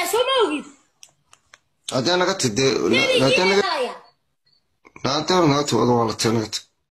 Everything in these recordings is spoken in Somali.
سوموجي أنا قلت دي لا أنت ولا نقطة والله تنقط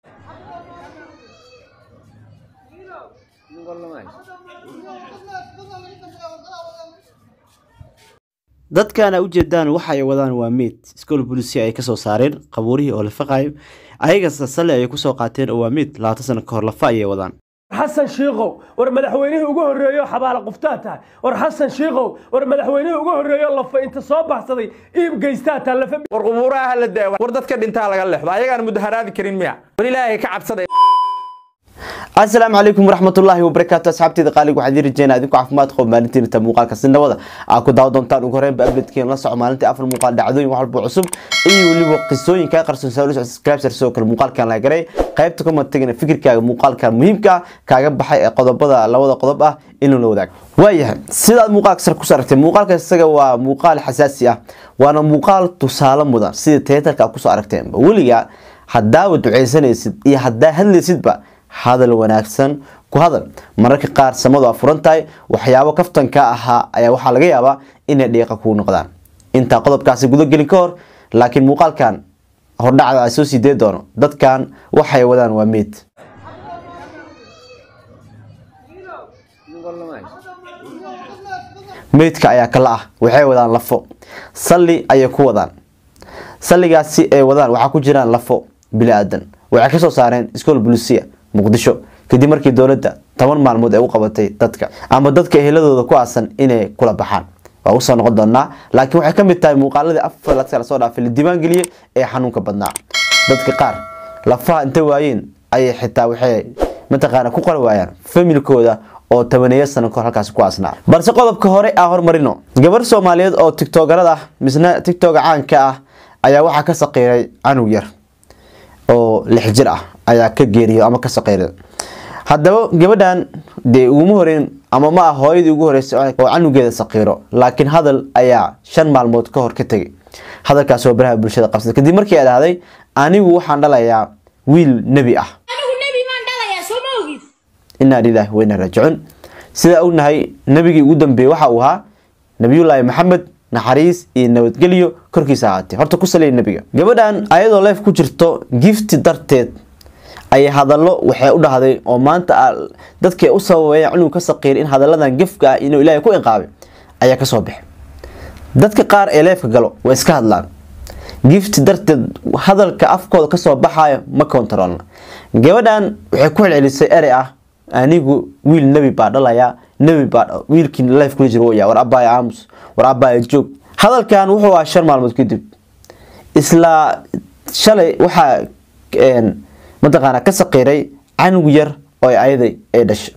dadkana u jeedaan waxa ay wadaan waa meed iskool booliisi ay ka soo saareen qabuurihii oo la faqayo ayaga sasale ay ku soo qaateen oo waa meed 20 sano ka hor la faayay wadaan حسن شيخو ور مدحوينه ugu horeeyo xabaal quftaata war حسن شيخو war madaxweynaha ugu horeeyo lafa inta soo baxsaday iib geystaa lafa war qubuuraha la daawa war dadka dhintaa laga leexdo ayagaan mudaharaadi karin miya war ilaahay ka cabsaday السلام عليكم ورحمة الله وبركاته أصحابتي دقاليق وحدير الجينا أديكم عفمات خوب مالنتين تموقال كسنة وضع أكو داو دونتان وقرين بأبلت كين لصعو مالنتي أفر الموقال دعدوين وحلبو عصب إيو اللي بقصوين كا قرسون ساولوش سكراب سرسوك الموقال كان لاقري قايبتكم متقين فكر كا موقال كان مهم كا قبحي قضب بدا لوضا قضب إنو لوداك وايه سيدا الموقال كسر كسرت الموقال كسر وموقال حساسية وانا موقال تسالم مدان سيدا تيتر كا كسو عرفتين وليا حداو دعيساني سيد إيا حدا هلي سيد با هذا الوناكسن كهذا مرة كقار سماده فرنتاي وحيابه كفتن كأها أي وحال جيابه إن دقيقة كون قدام أنت قلب كاسي جودك جليكور لكن مقال كان هرد على أساسي ديدونه ضد كان وحي ودان وميت ميت كأي كلاه وحي ودان لفو صلي أي كودان صلي جاسي أي ودان وحكو جيران لفو بلا أدن وعكسوا صارين سكول بوليسية مقدشو kadib markii dawladda 10 maalmood ay u qabatay dadka ama dadka eheladooda ku aasan inay kula baxaan waa u soo noqon doonaa laakiin waxay kamid tahay muuqaaladii afar la soo dhaafay la diiwaan galiyay ee xanuunka badnaa dadka qaar lafaha inta waayeen ay xitaa waxay mataqaana ku qor waayaan familkooda oo 8 sano ka halkaas ku aasnaa balse qodobka hore ah hormarino gabar Soomaaliyeed oo tiktokerada ah misna tiktok caanka ah ayaa waxa ka saqiiray anug yar oo 6 jir ah ayaa ka geeriyo ama ka saqiiray haddaba gabadhan de ugu horeen ama ma hooyadii ugu horeysay oo canugeeda saqiiro laakiin hadal ayaa 5 maalmood ka hor ka tagay hadalkaas oo baraha bulshada qabsaday kadib markii ay dhahday anigu waxaan dhalayaa wiil nabi ah anigu nabi maan dhalayaa Soomaaliyeed inna lillahi wa inna raaji'un sida uu nahay nabigii ugu dambeeyay waxa uu ahaa nabiyullaahi maxamed naxariis iyo nabadgelyo korkiisa ahaatay horta ku salay nabiga gabadhan ayadoo live ku jirto gift darteed ay hadallo waxay u dhahday oo maanta dadkay u sawaayeen inuu ka saqiir in hadalladan gafka inuu Ilaahay ku inqaabay ayaa ka soo bixay dadka qaar ee leefka galo way iska hadlaan gift darteed hadalka afkooda ka soo baxayo ma controlna gabadhan waxay ku celcelisay eray ah anigu wiil nabi baa dhalaya nabi baa wiilkii leef ku jiro yaa war abaay aamus war abaay joog hadalkan wuxuu ahaa 5 maalmood kadib isla shalay waxa mataqaana ka saqiiray canug yar oo ayday ay dhashay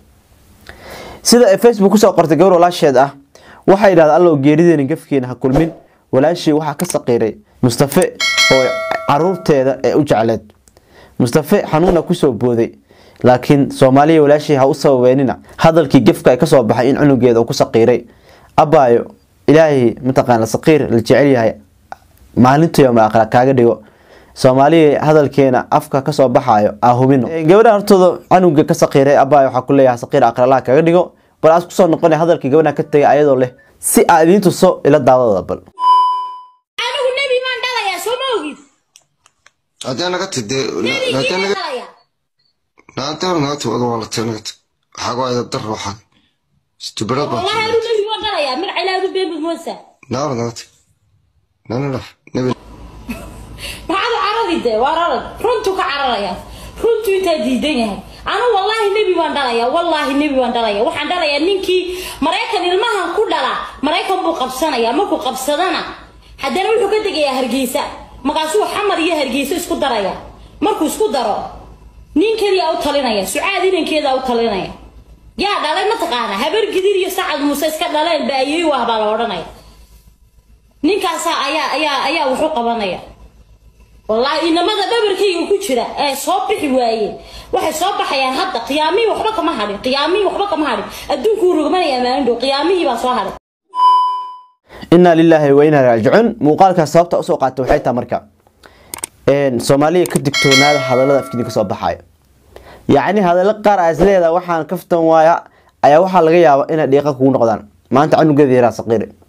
sida Facebook ku soo qortay gabar walaasheed ah waxay yiraahdaa allo geerideen gafkeena ha kulmin walaashii waxa ka saqiiray Mustafa oo caruurteeda ee u jecleed Mustafa xanuuna ku soo booday laakiin Soomaaliya walaashii ha u sawaynina hadalkii gafka ay ka soo baxay in canugeeda uu ku saqiiray abaayo Ilaahay mataqaana saqiir la jecel yahay maalintii yawm aakhira kaaga dhigo Soomaaliya hadalkeena afka ka soo baxayo ahubino gabadha hortooda canuga ka saqiiray abaa waxa ku leeyahay saqiir aqrala kaga dhigo bal as ku soo noqonay hadalkii gabadha ka tagay ayadoo leh si aad idin tuso ila daawada bal anigu nabi maan dhalayaa Soomaaliyeed أنا قلت دي لا أنت ولا نقطة والله تنقط حاجة إذا تضر واحد استبرد والله anigu nabi maan dhalayaa min cilaadu been Muuse لا ولا نقطة لا نبي بعد عرضي ده وارد رنتو كعرضيا رنتو تديدين أنا والله نبي واندلايا والله نبي واندلايا وحن دلايا نينكي مريكان المها كلها مريكان بو قبسنا يا مكو قبسدنا حدنا وحو كدغيا هرغيسا مقاسو حمر يا هرغيسا اسكو درايا markuu isku daro ninkeedii au talinaya sucaadi ninkeeda au talinaya yaa dhalay ma taqaana habar gidir iyo sacad muuse iska dhaleen baayay waa baa la oranaya ninkaas ayaa wuxuu qabanaya والله إنما هذا ببركي وكشرة صبح وايه واحد صبح يعني هذا قيامي وحبك ما هذي قيامي وحبك ما هذي الدون كورو كمان يا مان دو قيامي بس هذا إنا لله وإنا راجعون مقالك صابت أسوقات وحيتها مركا إن سومالية كدكتورنا هذا لا في ديك صباحية يعني هذا لقار أزلي هذا وحنا كفتم ويا أي وحنا لقيا إن دقيقة كون قدان ما أنت عنو قديرة صغيرة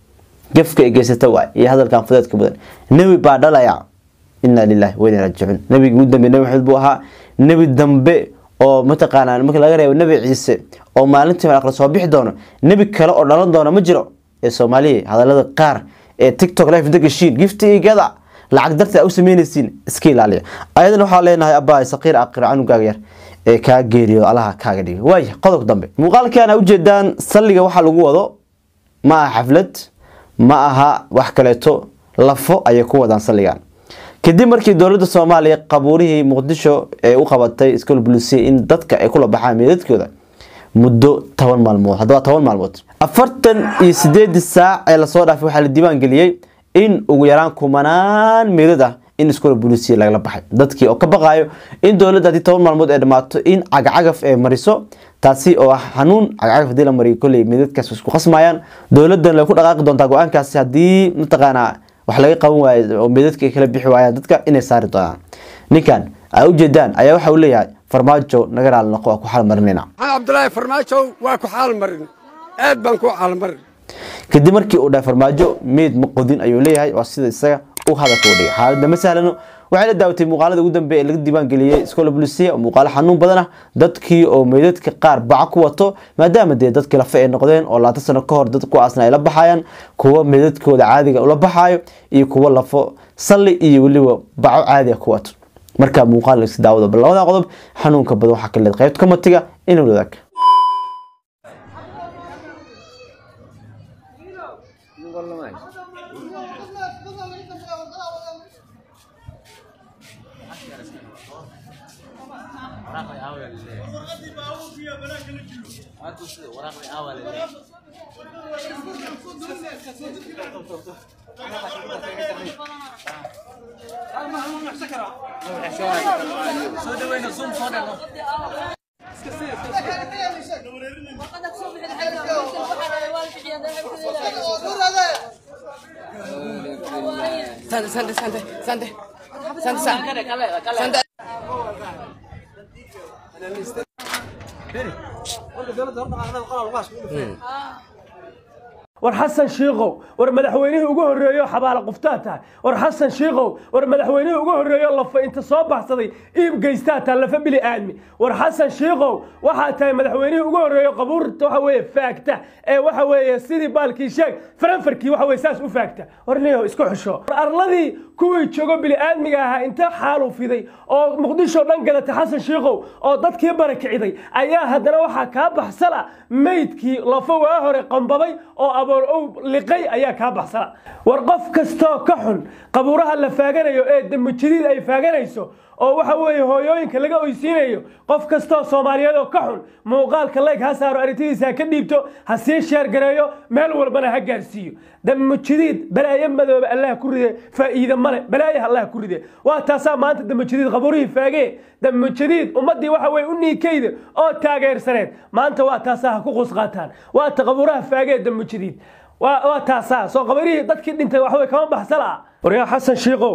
jafka ay geysata waay iyo hadalkan fudeedka badan nabi baa dhalaya inna lillahi wa inna raaji'uun nabiga ugu dambeeyay nabi Maxamed buu ahaa nabi dambe oo mataqaanaa marka laga reebo nabi Ciise oo maalintii aqal soo bixi doono nabi kale oo dhalan doona ma jiro ee Soomaaliya hadalada qaar ee TikTok live dagashiin giftigada lacag darta u sameynaysiin iska ilaaliya ayadana waxa leenahay abaa saqiir aqir canugaaga yar ee ka geeriyo alaha kaaga dhigay way qodob dambe muuqaalkana u jeedaan salliga waxa lagu wado ma aha xaflad ma aha wax kaleeto lafo ay ku wadaan salligan kadib markii dawladda Soomaaliya qabuurihii Muqdisho ee u qabatay iskool bulisi in dadka ay kula baxaan meedadkooda muddo 10 maalmood hadaba 10 maalmood 48 saac ee la soo dhaafay waxa la diiwaan galiyay in ugu yaraan kumanaan meedad ah in iskool bulisi laga baxay dadkii oo ka baqayo in dawladda 10 maalmood ay dhamaato in cagacagaf ay mariso taasi oo xanuun cagacagaf dila mariyo kulay meedadkaas isku qasmayaan dawladdan la ku dhaqaaqi doontaa go'aankaasi hadii mataqaana wax laga qaban waayo oo meedadka kala bixi waayaan dadka inay saari doonaan ninkan ay u jeedaan ayaa waxa uu leeyahay farmaajo naga raal noqo ku xal marinayna Abdullahi farmaajo waa ku xal marin aad baan ku xal marin kadib markii uu dhaaf farmaajo meed maqodin ayuu leeyahay oo sida isaga uu hadalka u dhigay xaaladda ma sahlano waxay la daawatay muuqaalada ugu dambeeyay ee laga diiwaan galiyay iskool bulisiya oo muuqaal xanuun badan ah dadkii oo meedadka qaar bac ku wato maadaama dadkii la faa noqdeen oo 20 sano ka hor dad ku aasna ay la baxayaan kuwa meedadkooda caadiga u la baxayo iyo kuwa lafo salli iyo waliba bac caadi ah ku wato marka muuqaal is daawado labada qodob xanuunka badan waxa kale qaybta kamatiga inuu wadaag war xasan shiiqow war madaxweynihii ugu horeeyo xabaala quftaa tahay war xasan shiiqow war madaxweynihii ugu horeeyo lafa inta soo baxsaday iib geystaa taa lafa bili aadmi war xasan shiiqow waxa tahay madaxweynihii ugu horeeyo qabuurta waxa weeye faagta ee waxa weeye sidii baalkii sheeg faranfarkii waxa weeye saas u faagta war niyo isku xisho war arladii kuwii joogo bili aadmiga ahaa inta xaalu fiday oo muqdisho dhan galata xasan shiiqow oo dadkii barakiciday ayaa haddana waxa ka baxsala meydkii lafa waa hore qambabay oo أو لقي أيها كابحسا ورقف كستو كحن قبورها اللي فاجنيو إيه دم جديد أي فاجنيسو أو وحوي هويين كلجا ويسينيو قف كستو سوماليادو كحن موقال كلاك هسارو أريتيسا كديبتو هسير شير جرايو مال وربنا هجرسيو دم جديد بلا يمدو الله كورده فإذا مال بلا الله كورده واتاسا ما أنت دم جديد قبوري فاجي دم جديد ومدي وحوي أني كيد أو تاجر سنة ما أنت واتاسا كوكوس قاتان واتقبورها فاجي دم جديد واتاسا سو قبري dadkii dhintay wax way kama baxsala وريا حسن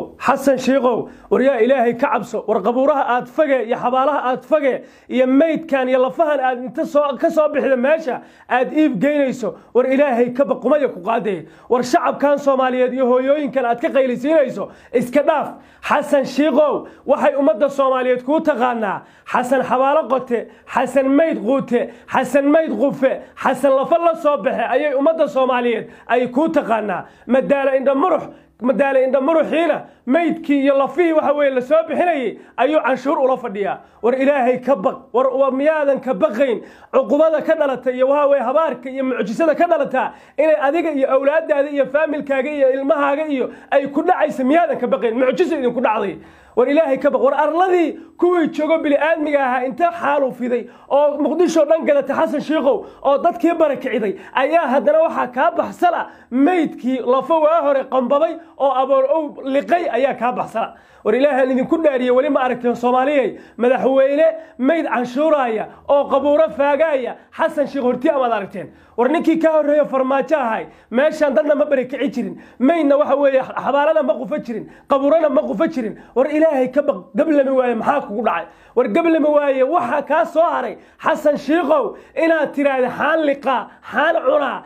شيقو وريا إلهي كعبسو ورقبورها أدفقه يا حبالها أدفقه يا ميت كان يلا فهن أنت كسب بحذا ماشى أديب جينيسو ور إلهي كبق وما يقعده والشعب كان صومالي يهويين كان أتكقيل سينيسو إسكداف حسن شيقو وحي أمد الصومالية كوتا غانا حسن حبالة قوته حسن ميت قوته حسن ميت غوفه حسن لفلا صبحه أي أمد الصومالية أي كوتا غانا مدالة عند مرح مدالة عند مروحينا ميتكي يلا فيه وحوي اللي سوى بحني أيو عنشور ولا فديا ور إلهي كبق وميادا كبقين عقوبة كدلتا يوهاوي هبارك معجزة كدلتا إن أذيك أولاد هذه فاميل كاجية المهاجية أي كل عيس ميادا كبقين معجزة إذا كل عظي والإلهي كبق والأرضي كوي تشوجو بالآدميها أنت حاله في ذي أو مقديش ودن قالت حسن شيخو أو ضد كبرك عدي أيها هذا وحى كابح سلا ميتكي لفوا هر قنبضي أو أو لقي أيها كابح سلا والإلهي اللي كنا أريه ولي ما أركتين صومالية مدحوينه ميت عن شورايا أو قبورة فاجايا حسن شيخو ارتيا ما أركتين ورنكي كهرية فرماجها ماشان دنا ما بركعيشرين مين وحوي حبالنا ما قفتشرين قبورنا ما قفتشرين ور إلهي كبق قبل مواي محاك وقعد ور قبل مواي وحا كاسواري حسن شيخو إنا ترى حان لقاء حان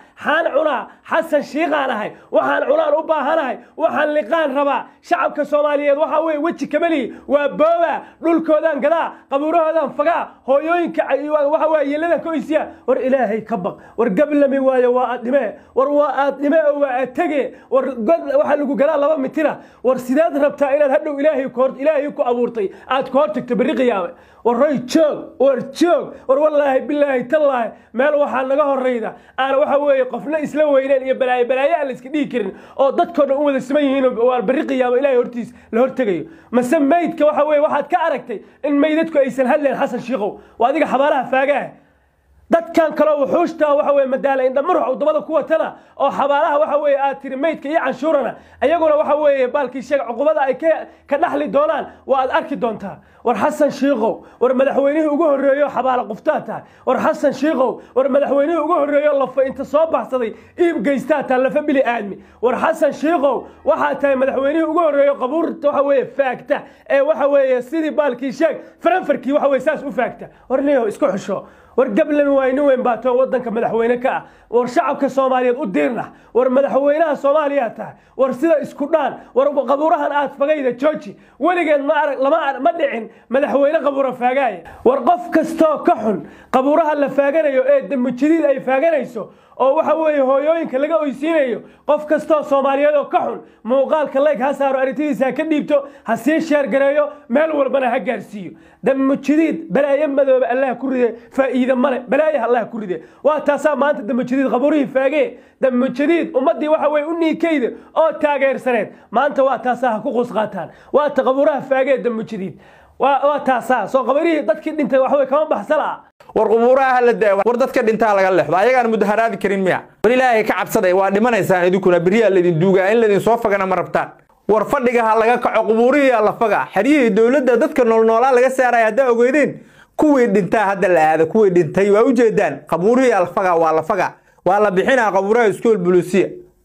عنا حسن شيخ أنا هاي وحان عنا ربا هاي وحان لقاء ربا شعب كصوماليات وحوي وجه كملي وبوا دول كودان كذا قبوره هذا فقا هويين وحوي يلنا كويسيا ور إلهي كبق ور قبل مواي وادمه ور وادمه واتجي ور وحلو قلا لبا متنا ور سيداد ربتا إلى هدو إلهي كورت إلهي كو أبورتي آد كورتك تبرقيا ورأي تشوق والله بالله تالله مال وحال نجاه الريدة أنا وحوي قفنا إسلوي إلى بلاي اللي سكدي كرن أو ضدكنا أول السمين والبرقيا وإلهي هرتيس لهرتجي ما سميت كوحوي واحد كأركتي إن ميدتك إيسن هلا حسن شيخو وهذيك حبارها فاجاه dad kan kala wuxuushta waxa way madaala inda marxu wadamada kuwa tana oo xabaalaha waxa way aad tirmeedka iyo canshuurana ayaguna waxa way baalkii sheeg cuqubada ay ka dhaxli doonaan waa aad arki doontaa war xasan shiiqo war madaxweynaha ugu horeeyo xabaala quftaata war xasan shiiqo war madaxweynaha ugu horeeyo lafa inta soo baxsaday iib geystaata lafa bili aadmi war xasan shiiqo waxa tahay madaxweynaha ugu horeeyo qabuurta waxa way faagta ee waxa way sidii baalkii sheeg faranfarkii waxa way saas u faagta war leeyo isku xusho ورقبل وين باتوا ودنك مدحوينك ورشعبك الصوماليات وديرنا ورمدحوينها الصوماليات ورسيدا اسكودان ورقبورها آت فقايدة تشوشي ولقين ما دعين مدحوينه قبورة فاقاية ورقف كستو كحن قبورها اللي فاقانيو ايه دم الجديد اي فاقانيسو oo waxa weeye hooyooyinka laga oysiinayo qof kasto Soomaaliyeed oo ka xun muuqaalka like ha saaro arrintiisa ka dhiibto ha sii share gareeyo meel walbana ha gaarsiiyo dam jidid balaayo madoob Allah ku ride faa'iido male balaayo Allah ku ride waa taasa maanta dam jidid qabuurihi faagee dam jidid ummadii waxa weeye u niikayda oo taageersaneed maanta waa taasa ku qos qaataan waa qabuuraha faagee dam jidid waa taasa soo qabuurihi dadkii dhintay waxa weeye kama baxsala warqubuuraha la daawa war dadka dhintaa laga leexdo ayagaan mudaharaadi karin miya war ilaahay ka cabsaday waa dhimanaysaan idinkuna bariya ladin duuga in ladin soo fagana ma rabtaan war fadhiga laga kaco qubuurihi la faga xariyi dawladda dadka noolnoolaa laga saaray hada ogeydeen kuwii dhintaa hada la aada kuwii dhintay waa u jeedaan qubuurihi la faga waa la bixinaa qubuuraha iskool bulusiya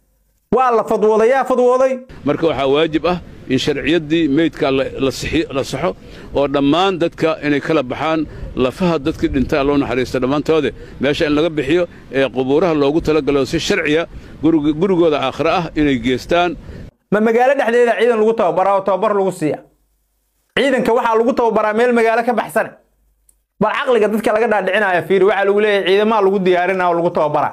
waa la fadwooday marka waxa waajib ah in sharciyadii meydka la saxo oo dhammaan dadka inay kala baxaan lafaha dadkii dhintaa loo naxariisto dhammaantooda meesha in laga bixiyo ee qubuuraha loogu talagalo si sharciya gurigooda aakhira ah inay geestaan ma magaalo dhexdeeda ciidan lagu tababar lagu siiya ciidanka waxa lagu tababaraa meel magaalo ka baxsan bal aqliga dadka laga dhaadhicinayo fiir waxa lagu leeyahay ciidamada lagu diyaarinaa oo lagu tababaraa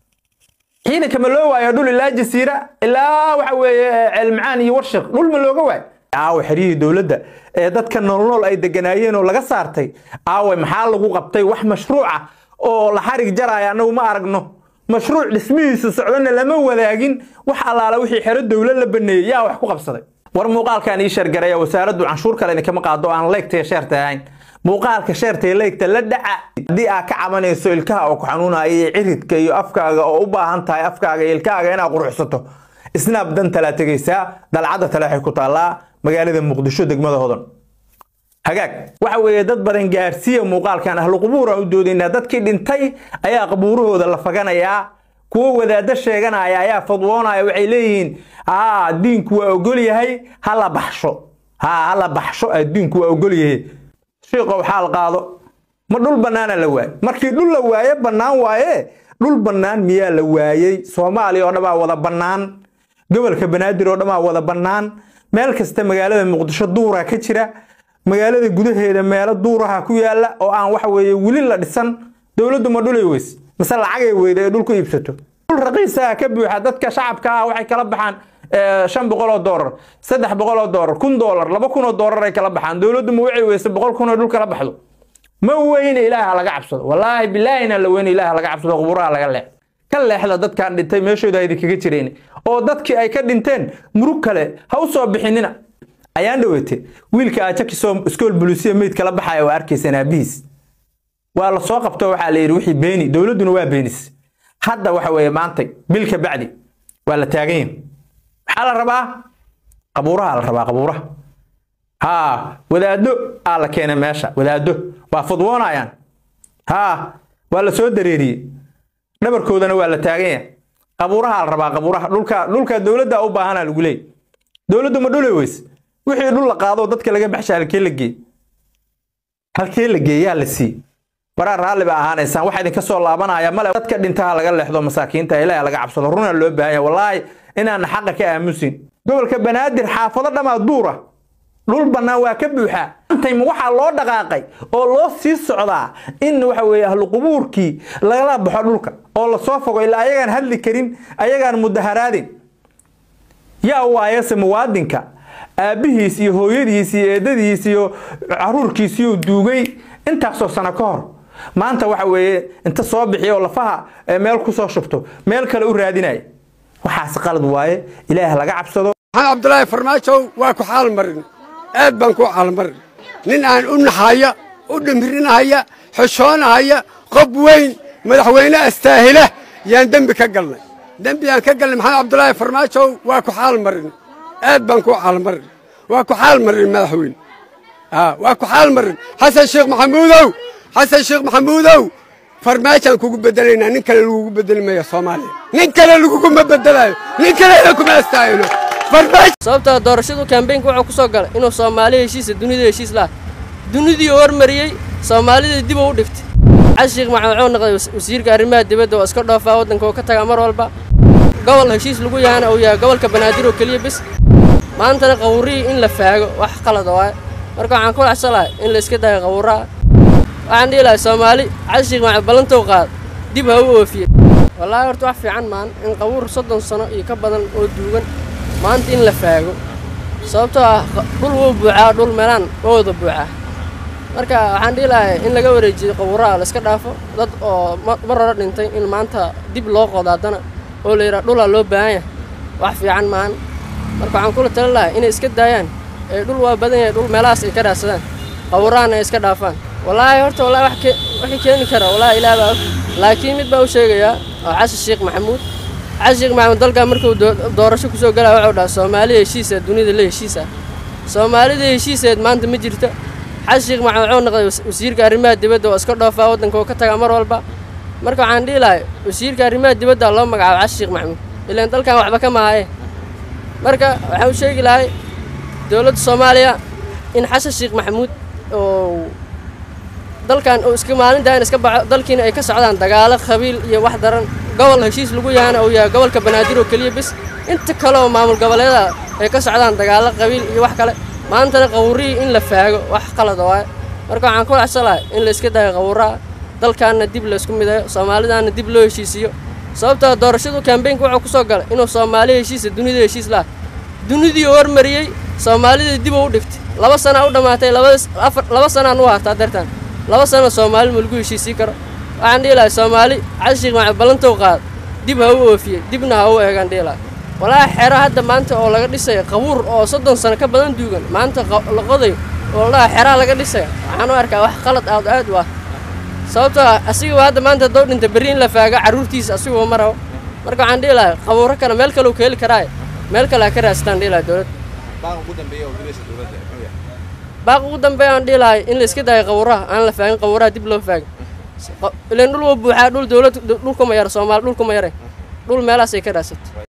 ciidanka ma loo waayo dhul ilaa jasiira ilaa waxa weeye cilmicaan iyo warshaq dhul ma looga waayo aaw xiriir dawladda ee dadka nolol ay deganaayeen oo laga saartay aaw maxaa lagu qabtay wax mashruuca oo la xarig jaraaya anagu ma aragno mashruuc dhismihiisa socdana lama wadaagin wax alaala wixii xiro dawlad la baneeyay yaa wax ku qabsaday war muuqaalkan ii shargareeya wasaaraddu canshuur kale kama qaado aan leegtay sheerta ahayn muuqaalka sheertay leegta la dhaca hadii aad ka cabanayso ilkaha oo ku xanuunaya ciridka iyo afkaaga oo u baahan tahay afkaaga iyo ilkaaga inaad quruxsato isnaab dan tala tagaysaa dalcada talaxay ku taalaa magaalada Muqdisho degmada Hodan hagaag waxa weeye dad badan gaarsiiyo muuqaalkan ahlu qubuura u doodayna dadkii dhintay ayaa qabuurahooda la faganaya kuwa wadaada sheeganaya ayaa fadwoonaya waxay leeyihiin diinku waa ogol yahay hala baxsho diinku waa ogol yahay sheekhu waxa la qaado ma dhul banaana la waay markii dhul la waaye banaan waaye dhul banaan miyaa la waayay Soomaaliya oo dhaba wada banaan gobolka Banaadir oo dhaba wada banaan meel kasta magaalada Muqdisho duura ka jira magaalada gudaheeda meelo duuraha ku yaala oo aan wax weeye wili la dhisan dawladdu ma dhulay weys مثلا lacag weeyday dhulku iibsato dhul raqiisa ka buuxa dadka shacabka waxay kala baxaan $500 $300 $1,000 $2,000 ay kala baxaan dawladdu ma wixii weeysa $100,000 dhul kala baxdo ma weyn ilaaha laga cabsado wallahi billaahina la weyn ilaaha laga cabsado qubuuraha laga leex ka leexda dadkan dhintay meeshooda ay kaga jireen oo dadkii ay ka dhinteen murug kale ha u soo bixinina ayaan dhaweetay wiilka ajakiso iskool bulisiya meed kala baxay oo arkaysanaa biis waa la soo qabto waxa la yiri wixii beeni dawladuna waa beenis hadda waxa weeye maanta bilka bacdi waa la taagan waxa la rabaa qabuuraha wadaado ala keena meesha wadaado waa fadwoonayaan waa la soo dareeriyay dhabarkoodana waa la taagan yahay qabuuraha la rabaa qabuuraha dhulka dawladda u baahan lagu leeyahay dawladdu ma dhulay weys wixii dhul la qaado dadka laga baxshay halkee la geeyaa la sii barar raalli ba ahaanaysaan waxa idin ka soo laabanaya male dadka dhintaha laga leexdo masaakiinta ilaahay laga cabsado runa loo baahan yahay wallahi inaan xaq ka aamusin gobolka banaadir xaafado dhamaad buura dhul banaan waa ka buuxa intay waxa loo dhaqaaqay oo loo sii socdaa in waxa weeye ahlu qubuurkii laga baxo dhulka oo la soo fogo ilaa ayagaan hadli karin ayagaan mudaharaadin yaa waayase muwaadinka aabihiis iyo hooyadiis iyo eedadiis iyo caruurkiis iyo duugay intaasoo sano ka hor maanta waxa weeye inta soo bixiyo lafaha meel ku soo shubto meel kale u raadinay waxaas qalad waaye ilaahay laga cabsado maxamed cabdullaahi farmaajo waa ku xaal marin aad baan ku xaal marin nin aan u naxaya u dhimrinaya xishoonaya qob weyn madaxweyne astaahila yaan dambi ka galnay maxamed cabdullaahi farmaajo waa ku xaal marin aad baan ku xaal marin waa ku xaal marin madaxweyne waa ku xaal marin xasan sheekh maxamuudow farmaajaan kugu bedelaynaa nin kale lagugu bedeli maayo Soomaaliya nin kale laguguma bedelayo nin kale kuma astaayno farmaaj sababta doorashadu campaign wuxuu ku soo galay inuu Soomaaliya heshiis dunida heshiis la dunidii hormariyay Soomaalida dib u dhigtay Sheekh Maxamed wuxuu noqday wasiirka arrimaha dibadda oo iska dhaafaa wadanka oo ka taga mar walba gobol heshiis lagu yaana oo yahay gobolka Banaadir oo kaliya bis maanta qawri in la faago wax qalad ah marka waxaan ku lacsalahay in la iska dayo qawraa waxaan dhiilay Soomaali Sheekh Maxamed balanta u qaad dib ha u oofiyo wallahi horta wax fiican maan in qawr 30 sano iyo ka badan oo duugan maanta in la faago sababtoo ah dhul uu buuxaa dhul meelan wada buuxaa marka waxaan dhiilay in laga wareejiyo qawraa la iska dhaafo dad oo mar hore dhintay in maanta dib loo qodaadana oo la yiraahdo dhul loo baahan yahay wax fiican maan marka waxaan kula talinayaa inay iska daayaan ee dhul waa badan yahay dhul meelaas ay ka raadsadaan qawraana iska dhaafaan wallahi horta wallahi wax keeni kara wallahi ilaahay laakiin mid baa u sheegaya oo Sheekh Maxamed dalka markuu doorasho ku soo galay wuxuu dhahay Soomaaliya heshiis dunida la heshiisa Soomaalida heshiiseed maanta ma jirto Sheekh Maxamed wuxuu noqday wasiirka arrimaha dibadda oo iska dhaafaa wadanka oo ka taga mar walba marka waxaan dhiilay wasiirka arrimaha dibadda loo magacaabo Sheekh Maxamed ilaan dalkan waxba ka maahay marka waxa uu sheegi lahay dawladda Soomaaliya in Sheekh Maxamed oo dalkan oo iska maalintaan iska baxo dalkiina ay ka socdaan dagaalo qabiil iyo wax daran gobol heshiis lagu yaana oo yahay gobolka Banaadir oo kaliya bis inta kale oo maamul goboleeda ay ka socdaan dagaalo qabiil iyo wax kale maanta qawri in la faago wax qalad ah marka waxaan ku lacsalahay in la iska dayo qawraa dalkaana dib la isku midayo Soomaalidaana dib loo heshiisiyo sababta doorashadu campaign wuxuu ku soo galay inuu Soomaaliya heshiis dunida heshiis la dunidii hormariyay Soomaalida dib u dhigtay 2 sano u dhamaatay 2 sano u hartaa dartan 2 sano Soomaali mulku heshiisi karo waxaan dhiilay Soomaali Sheekh Maxamed balanta u qaad dib ha u oofiyo dibna ha u eegan dhiilay wallahi xeero hadda maanta oo laga dhisay qabuur oo 30 sano ka badan duugan maanta la qoday oo la xeero laga dhisay waxaan u arkaa wax qalad aad u ah sababta asiga hadda maanta doo dhinta bariin la faaga caruurtiisa asigoo maraw marka waxaan dhiilay qabuuro kale meel kale uu ka heli karaa meel kale ka raastaan dhiilay dawlad baaq ugu dambeeyo aan dhiilay in la iska dayo qawraha aan la faagin qawraha dib loo faagin ileen dhul waa buuxaa dhul dawlad dhulka ma yar Soomaali dhulka ma yar dhul meelaas ay ka raasatay